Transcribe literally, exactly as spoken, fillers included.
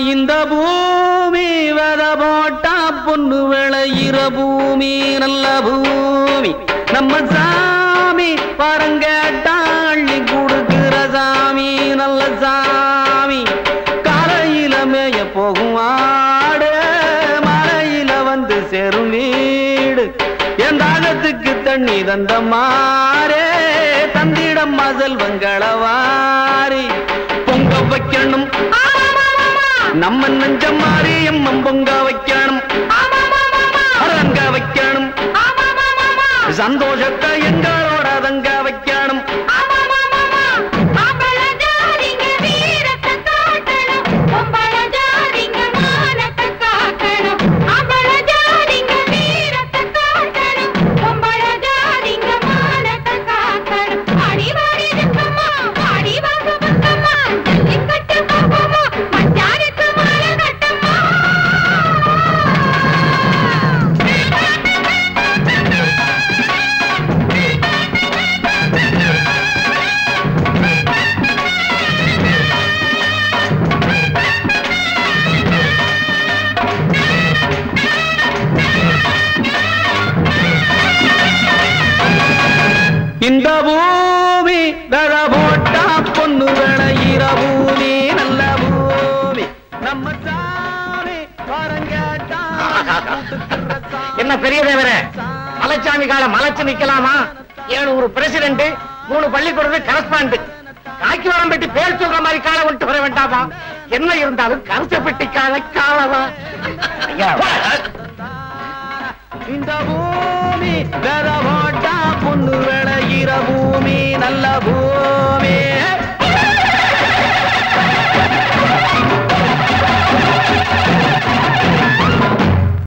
இந்த பூமி வெத போட்டா பொண்ணு விளையிற பூமி நல்ல பூமி நம்ம சாமி பரங்கேட்டா அள்ளி கொடுக்கிற சாமி நல்ல சாமி காலையில மேய போகும் ஆடு மலையில வந்து சேரும் வீடு என் தாகத்துக்கு தண்ணி தந்த மாறே தந்திடம் செல்வங்களவாரி பொங்க வைக்கணும் நம்ம நெஞ்ச மாறி எம்மம் பொங்க வைக்கணும் அரங்க வைக்கணும் சந்தோஷத்தை எங்களோட தங்க வைக்கணும் இந்த பூமி தர போட்டா பொண்ணு விளையிற பூமி நல்ல பூமி நம்ம சாமி வரங்கட்டா என்ன பெரிய தேவரே மலைச்சாமி கால மலைச்சு நிக்கலாமா ஏழு பிரசிடென்ட் மூணு பள்ளிக்கூட கரஸ்பாண்ட் காக்கி வரம் பெட்டி பேர் சொல்ற மாதிரி காலை விட்டு வர வேண்டாமா என்ன இருந்தாலும் கருச பெட்டி கால காலவா இந்த பூமி தர போட்டா பொண்ணு விளையிற பூமி நல்ல பூமி